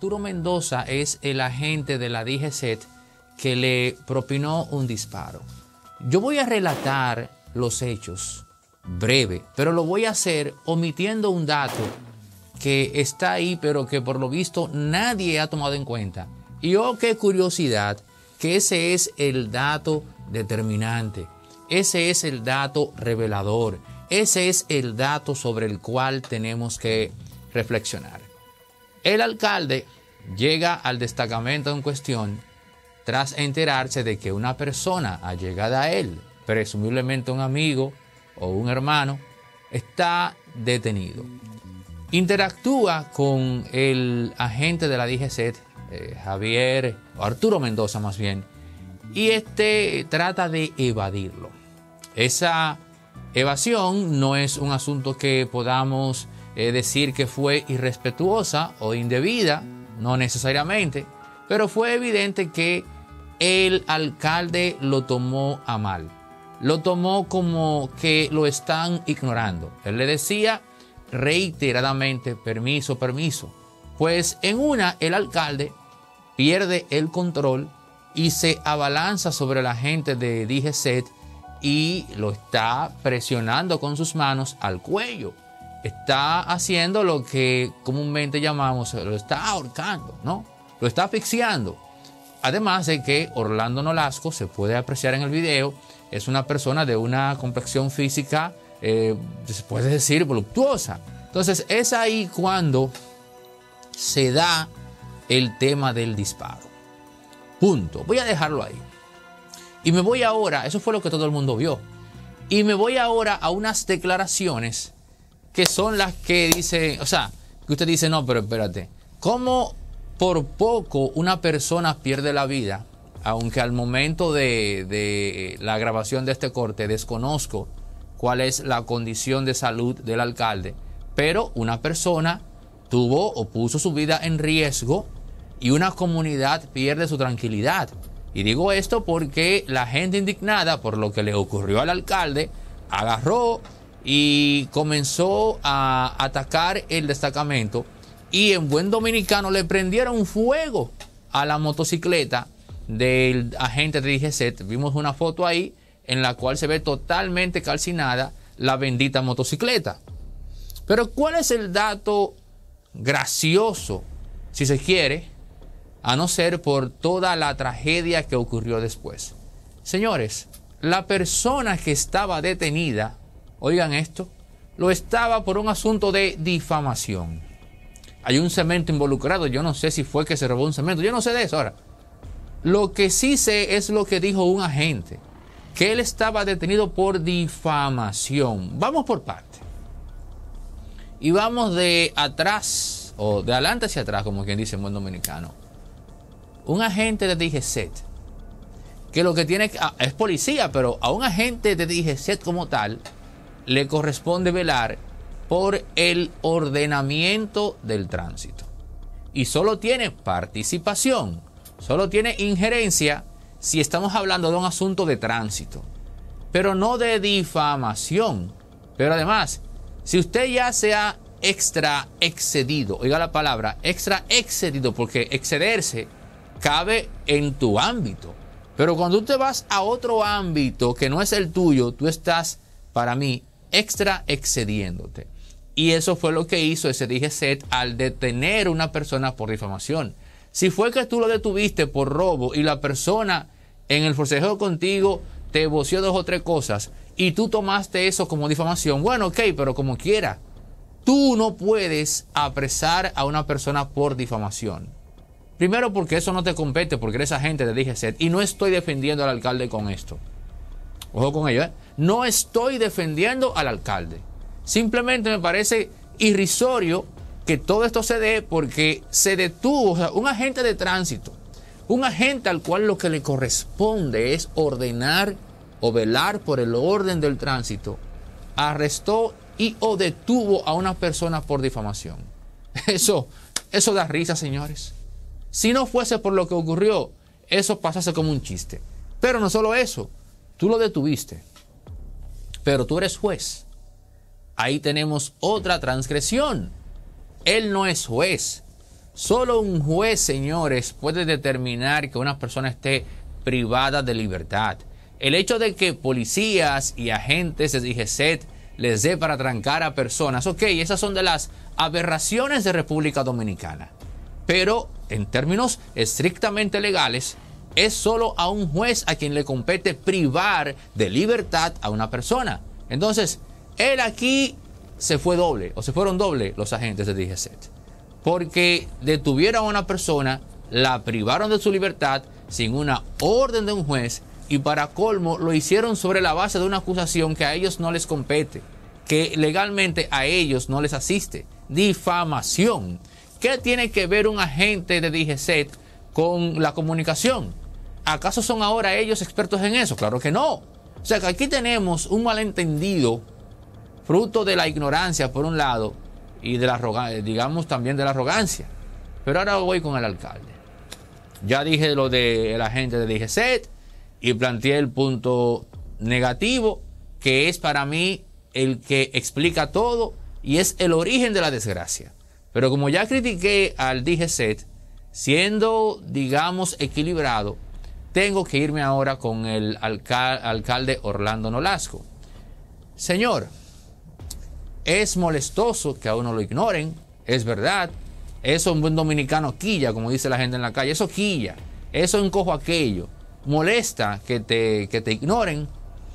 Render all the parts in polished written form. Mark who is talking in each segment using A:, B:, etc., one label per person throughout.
A: Arturo Mendoza es el agente de la DGCET que le propinó un disparo. Yo voy a relatar los hechos breve, pero lo voy a hacer omitiendo un dato que está ahí, pero que por lo visto nadie ha tomado en cuenta. Y oh, qué curiosidad, que ese es el dato determinante, ese es el dato revelador, ese es el dato sobre el cual tenemos que reflexionar. El alcalde llega al destacamento en cuestión tras enterarse de que una persona allegada a él, presumiblemente un amigo o un hermano, está detenido. Interactúa con el agente de la DGCET, Arturo Mendoza más bien, y trata de evadirlo. Esa evasión no es un asunto que podamos decir que fue irrespetuosa o indebida, no necesariamente, pero fue evidente que el alcalde lo tomó a mal. Lo tomó como que lo están ignorando. Él le decía reiteradamente, permiso, permiso. Pues en una, el alcalde pierde el control y se abalanza sobre la gente de DGCET y lo está presionando con sus manos al cuello. Está haciendo lo que comúnmente llamamos, lo está ahorcando, ¿no? Lo está asfixiando. Además de que Orlando Nolasco, se puede apreciar en el video, es una persona de una complexión física, se puede decir, voluptuosa. Entonces es ahí cuando se da el tema del disparo. Punto. Voy a dejarlo ahí. Y me voy ahora, eso fue lo que todo el mundo vio, y me voy ahora a unas declaraciones que son las que dice, o sea, que usted dice, no, pero espérate, ¿cómo por poco una persona pierde la vida? Aunque al momento de la grabación de este corte desconozco cuál es la condición de salud del alcalde, pero una persona tuvo o puso su vida en riesgo y una comunidad pierde su tranquilidad. Y digo esto porque la gente indignada por lo que le ocurrió al alcalde agarró y comenzó a atacar el destacamento y en buen dominicano le prendieron fuego a la motocicleta del agente de DGCET. Vimos una foto ahí en la cual se ve totalmente calcinada la bendita motocicleta. Pero ¿cuál es el dato gracioso, si se quiere, a no ser por toda la tragedia que ocurrió después? Señores, la persona que estaba detenida, oigan esto, lo estaba por un asunto de difamación. Hay un cemento involucrado, yo no sé si fue que se robó un cemento, yo no sé de eso ahora. Lo que sí sé es lo que dijo un agente, que él estaba detenido por difamación. Vamos por parte. Y vamos de atrás, o de adelante hacia atrás, como quien dice en buen dominicano. Un agente de DGCET, que lo que tiene es policía, pero a un agente de DGCET como tal, le corresponde velar por el ordenamiento del tránsito. Y solo tiene participación, solo tiene injerencia si estamos hablando de un asunto de tránsito, pero no de difamación. Pero además, si usted ya se ha extra excedido, oiga la palabra, extra excedido, porque excederse cabe en tu ámbito. Pero cuando tú te vas a otro ámbito que no es el tuyo, tú estás, para mí, extra excediéndote. Y eso fue lo que hizo ese DGCET al detener a una persona por difamación. Si fue que tú lo detuviste por robo y la persona en el forcejeo contigo te voció 2 o 3 cosas y tú tomaste eso como difamación, bueno, ok, pero como quiera, tú no puedes apresar a una persona por difamación. Primero porque eso no te compete, porque eres agente de DGCET, y no estoy defendiendo al alcalde con esto. Ojo con ello, ¿eh? No estoy defendiendo al alcalde. Simplemente me parece irrisorio que todo esto se dé porque se detuvo, o sea, un agente de tránsito, un agente al cual lo que le corresponde es ordenar o velar por el orden del tránsito, arrestó y o detuvo a una persona por difamación. Eso da risa, señores. Si no fuese por lo que ocurrió, eso pasase como un chiste. Pero no solo eso, tú lo detuviste, pero tú eres juez. Ahí tenemos otra transgresión. Él no es juez. Solo un juez, señores, puede determinar que una persona esté privada de libertad. El hecho de que policías y agentes de DGCET les dé para trancar a personas, ok, esas son de las aberraciones de República Dominicana. Pero en términos estrictamente legales, es solo a un juez a quien le compete privar de libertad a una persona. Entonces, él aquí se fue doble, o se fueron doble los agentes de DGCET. Porque detuvieron a una persona, la privaron de su libertad sin una orden de un juez y para colmo lo hicieron sobre la base de una acusación que a ellos no les compete, que legalmente a ellos no les asiste. Difamación. ¿Qué tiene que ver un agente de DGCET con la comunicación? ¿Acaso son ahora ellos expertos en eso? Claro que no. O sea que aquí tenemos un malentendido fruto de la ignorancia por un lado y de la arrogancia, digamos también de la arrogancia. Pero ahora voy con el alcalde. Ya dije lo del agente de DGCET y planteé el punto negativo, que es para mí el que explica todo y es el origen de la desgracia. Pero como ya critiqué al DGCET, siendo, digamos, equilibrado, tengo que irme ahora con el alcalde Orlando Nolasco. Señor, es molestoso que a uno lo ignoren, es verdad. Eso un buen dominicano quilla, como dice la gente en la calle. Eso quilla, eso encojo aquello. Molesta que te ignoren.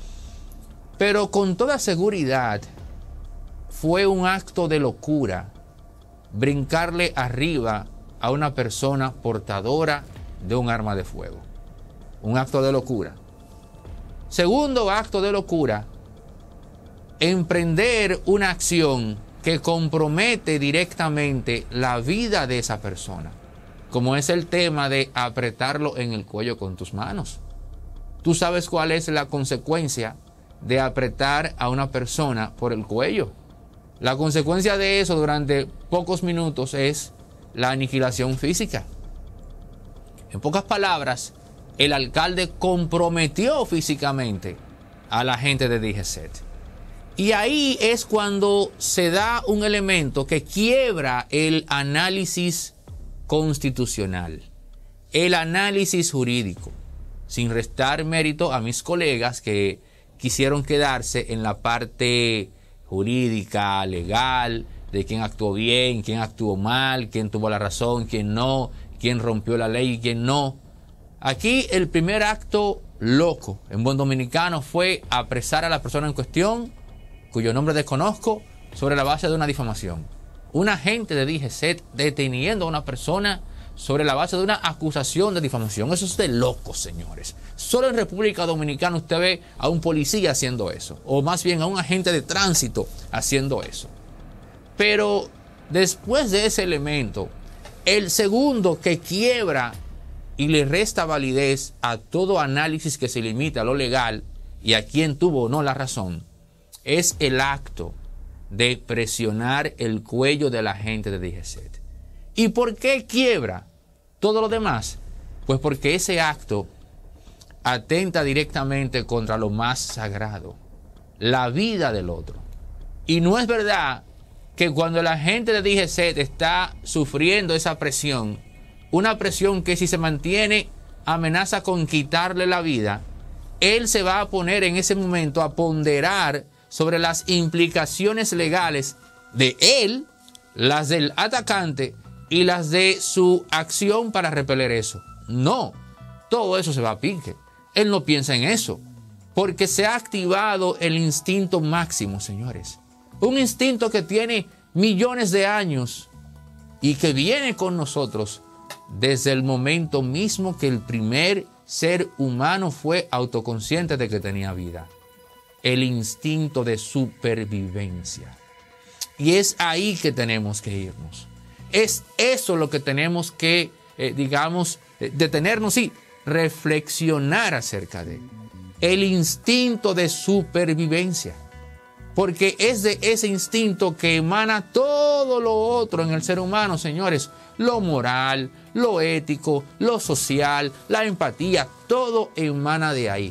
A: Pero con toda seguridad fue un acto de locura brincarle arriba a una persona portadora de un arma de fuego. Un acto de locura. Segundo acto de locura, emprender una acción que compromete directamente la vida de esa persona, como es el tema de apretarlo en el cuello con tus manos. Tú sabes cuál es la consecuencia de apretar a una persona por el cuello. La consecuencia de eso durante pocos minutos es la aniquilación física. En pocas palabras, el alcalde comprometió físicamente a la gente de DGCET. Y ahí es cuando se da un elemento que quiebra el análisis constitucional, el análisis jurídico, sin restar mérito a mis colegas que quisieron quedarse en la parte jurídica, legal, de quién actuó bien, quién actuó mal, quién tuvo la razón, quién no, quién rompió la ley y quién no. Aquí el primer acto loco en buen dominicano fue apresar a la persona en cuestión, cuyo nombre desconozco, sobre la base de una difamación. Un agente de DGCET deteniendo a una persona sobre la base de una acusación de difamación. Eso es de locos, señores. Solo en República Dominicana usted ve a un policía haciendo eso, o más bien a un agente de tránsito haciendo eso. Pero después de ese elemento, el segundo que quiebra y le resta validez a todo análisis que se limita a lo legal y a quien tuvo o no la razón, es el acto de presionar el cuello de la gente de DGCET. ¿Y por qué quiebra todo lo demás? Pues porque ese acto atenta directamente contra lo más sagrado, la vida del otro. Y no es verdad que cuando la gente de DGCET está sufriendo esa presión, una presión que si se mantiene amenaza con quitarle la vida, él se va a poner en ese momento a ponderar sobre las implicaciones legales de él, las del atacante y las de su acción para repeler eso. No, todo eso se va a pique. Él no piensa en eso, porque se ha activado el instinto máximo, señores. Un instinto que tiene millones de años y que viene con nosotros desde el momento mismo que el primer ser humano fue autoconsciente de que tenía vida. El instinto de supervivencia. Y es ahí que tenemos que irnos. Es eso lo que tenemos que, detenernos y reflexionar acerca de. El instinto de supervivencia. Porque es de ese instinto que emana todo lo otro en el ser humano, señores. Lo moral, lo ético, lo social, la empatía, todo emana de ahí.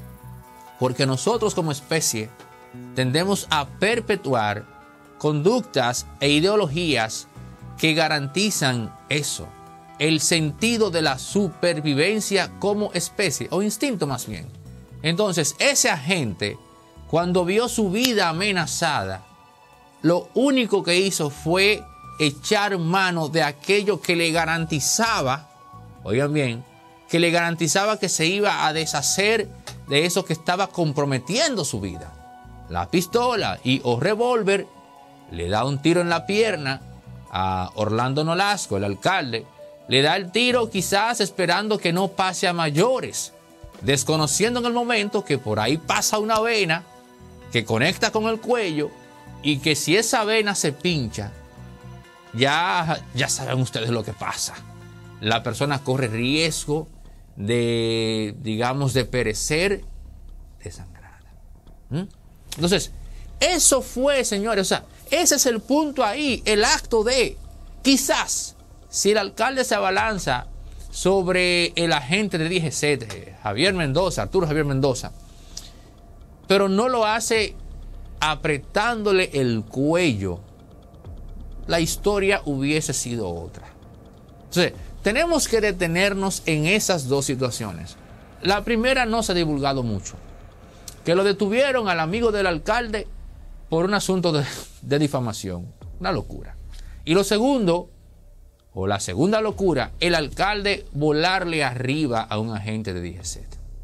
A: Porque nosotros como especie tendemos a perpetuar conductas e ideologías que garantizan eso, el sentido de la supervivencia como especie, o instinto más bien. Entonces, ese agente, cuando vio su vida amenazada, lo único que hizo fue echar mano de aquello que le garantizaba, oigan bien, que le garantizaba que se iba a deshacer de eso que estaba comprometiendo su vida. La pistola y o revólver, le da un tiro en la pierna a Orlando Nolasco, el alcalde, le da el tiro quizás esperando que no pase a mayores, desconociendo en el momento que por ahí pasa una vena que conecta con el cuello y que si esa vena se pincha, ya saben ustedes lo que pasa. La persona corre riesgo de, digamos, de perecer desangrada. Entonces, eso fue, señores, o sea, ese es el punto ahí, el acto de, quizás, si el alcalde se abalanza sobre el agente de DGCET, Arturo Javier Mendoza, pero no lo hace apretándole el cuello, la historia hubiese sido otra. Entonces, tenemos que detenernos en esas dos situaciones. La primera no se ha divulgado mucho, que lo detuvieron al amigo del alcalde por un asunto de difamación, una locura. Y lo segundo, o la segunda locura, el alcalde volarle arriba a un agente de DGCET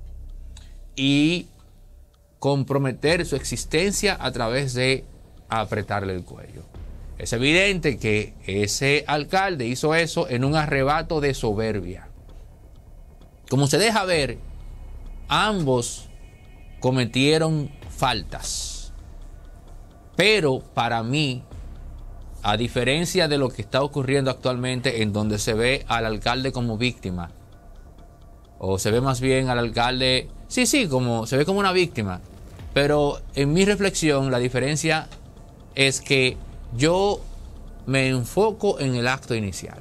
A: y comprometer su existencia a través de apretarle el cuello. Es evidente que ese alcalde hizo eso en un arrebato de soberbia. Como se deja ver, ambos cometieron faltas. Pero para mí, a diferencia de lo que está ocurriendo actualmente, en donde se ve al alcalde como víctima, o se ve más bien al alcalde, como se ve como una víctima, pero en mi reflexión la diferencia es que yo me enfoco en el acto inicial.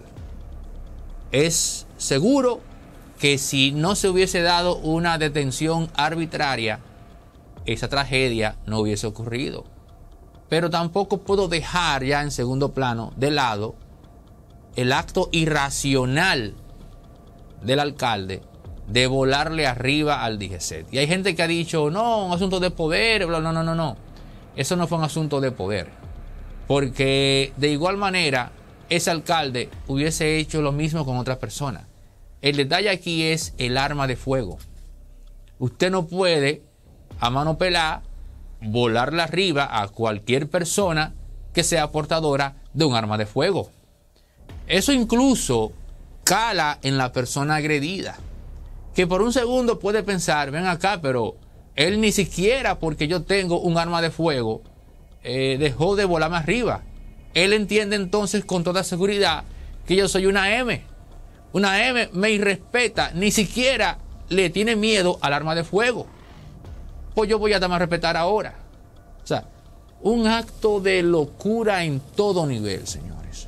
A: Es seguro que si no se hubiese dado una detención arbitraria, esa tragedia no hubiese ocurrido. Pero tampoco puedo dejar ya en segundo plano de lado el acto irracional del alcalde de volarle arriba al DGCET. Y hay gente que ha dicho, no, un asunto de poder, no. Eso no fue un asunto de poder. Porque de igual manera, ese alcalde hubiese hecho lo mismo con otras personas. El detalle aquí es el arma de fuego. Usted no puede, a mano pelada, volarle arriba a cualquier persona que sea portadora de un arma de fuego. Eso incluso cala en la persona agredida, que por un segundo puede pensar, ven acá, pero él ni siquiera porque yo tengo un arma de fuego dejó de volarme arriba. Él entiende entonces con toda seguridad que yo soy una M. Una M me irrespeta, ni siquiera le tiene miedo al arma de fuego. Pues yo voy a darme a respetar ahora. O sea, un acto de locura en todo nivel, señores.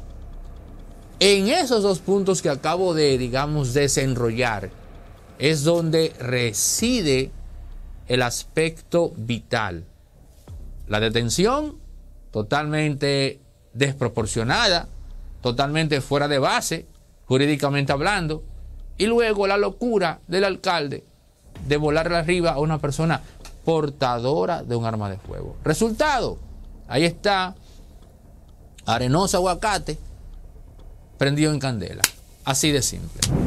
A: En esos dos puntos que acabo de, digamos, desenrollar, es donde reside el aspecto vital. La detención totalmente desproporcionada, totalmente fuera de base, jurídicamente hablando, y luego la locura del alcalde de volarle arriba a una persona portadora de un arma de fuego. Resultado, ahí está Arenosa Aguacate prendido en candela. Así de simple.